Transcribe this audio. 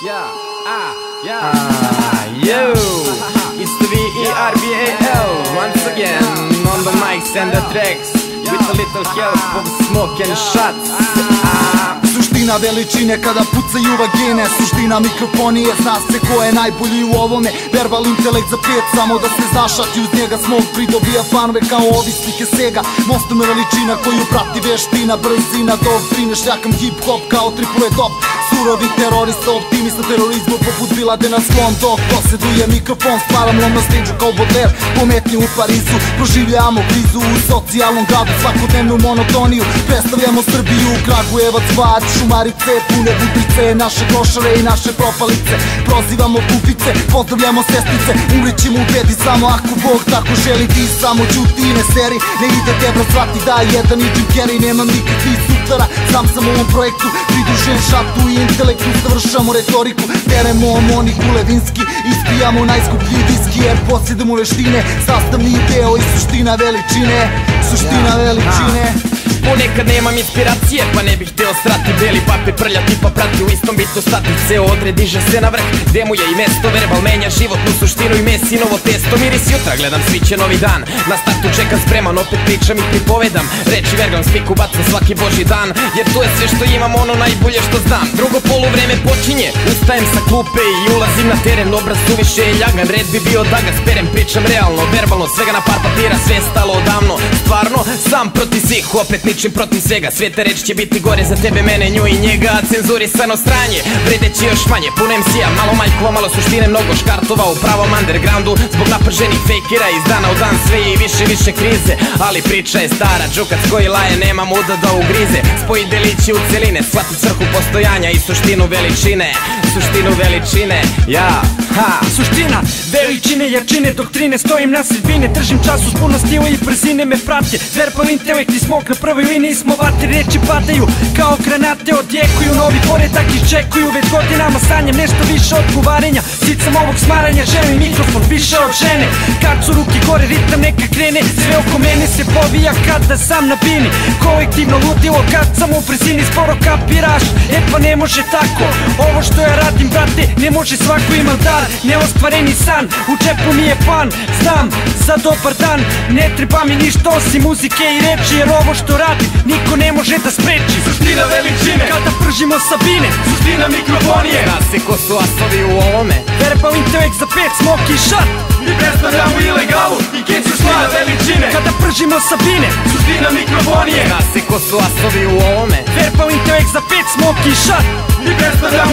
Yo, it's the VERBAL once again on the mics and the tracks with a little help of smoke and shots. Suština veličine kada pucaju vagine, suština mikrofonije, zna se ko je najbolji u ovome. Verbal intelekt za pet, samo da se zašati uz njega. Smog pridobija fanove kao ovisnike Sega. Mostom je veličina koju prati veština, brzina, doktrine, šljakam hip hop kao triple top. Surovi terorista, optimista terorizmu poput Bilade na sklon. Dok posjeduje mikrofon, stvaram lom na stage kao Baudelaire. Pometnji u Parizu, proživljamo krizu u socijalnom gradu, svakodnevnu monotoniju. Predstavljamo Srbiju, Kragujevac, Bar, Šumarice, pune butrice, naše klošare i naše propalice. Prozivamo pupice, pozdravljamo sestrice, umrećemo u bedi samo ako Bog tako želi. Ti samo ćuti i ne seri, ne ide debra svati da jedan i Jim Carrey. Nemam nikakvih sutara, sam sam u ovom projektu, pridružujem šatu i intelektu, završamo retoriku. Teremo Moniku Levinski, ispijamo najskuplji viski, jer posjedamo veštine, sastavni deo i suština veličine. Suština veličine. Ponekad nemam inspiracije, pa ne bih hteo strati beli papir prljati pa prati u istom bitu stati. Ceo odre diže se na vrh, gde mu je i mesto. Verbal menja životnu suštinu i mesi novo testo. Miris jutra, gledam sviće novi dan, na startu čekam spreman, opet pričam i pripovedam. Reči vergam, spiku bacam svaki božji dan, jer to je sve što imam, ono najbolje što znam. Drugo poluvreme počinje, ustajem sa klupe i ulazim na teren. Obraz suviše je ljagan, red bi bio da ga sperem. Pričam realno, verbalno, svega na par papira, sve je stalo odavno. Stvarno, sam protiv svih, opet ničim protiv svega. Sve te reči će biti gore za tebe, mene, nju i njega. Cenzurisano stranje, vredeći još manje. Puno MC-a, malo maljkova, malo suštine, mnogo škartova u pravom undergroundu. Zbog naprženih fejkera iz dana u dan sve i više krize. Ali priča je stara, džukac koji laje nema muda da ugrize. Spoji delići u celine, shvati svrhu postojanja i suštinu veličine. Suštinu veličine, Suština veličine, jačine, doktrine, stojim na sredbine, držim čas uz puno stila i brzine me prate. Verbal intelekt i smog na prvoj liniji smo vate, reči padaju kao granate, odjekuju, novi poredak iščekuju. Već godinama sanjam nešto više od guvarenja, sicam ovog smaranja, želim mikrofon više od žene. Kad su ruke gore, ritam neka krene, sve oko mene se povija kada sam na bini. Kolektivno ludilo kad sam u brzini, sporo kapiraš, e pa ne može tako. Ovo što ja radim, brate, ne može svako, imam dar, neostvareni san, u džepu mi je plan. Znam za dobar dan, ne treba mi ništa osim muzike i reči, jer ovo što radim niko ne može da spreči. Suština veličine, kada pržimo Sabine, suština mikrofonije, zna se ko su asovi u ovome. Verbal intelekt za pet, smoke i šat. Mi predstavljamo ilegalu i keću. Suština veličine, kada pržimo Sabine, suština mikrofonije, zna se ko su asovi u ovome. Verbal intelekt za pet, smoke i šat. Mi predstavljamo